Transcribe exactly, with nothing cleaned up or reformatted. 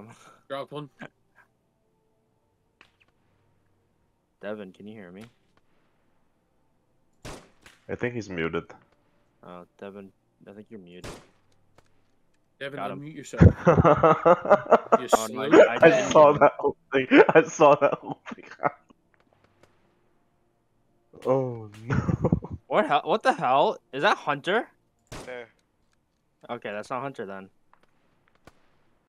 him. Dropped one. Devin, can you hear me? I think he's muted. Oh, Devin, I think you're muted. Devin, Got him. unmute yourself. You Oh, no, slow. I, I, I didn't saw get him. that whole thing. I saw that whole thing. Oh no. What hell? What the hell? Is that Hunter? Yeah. Okay, that's not Hunter then.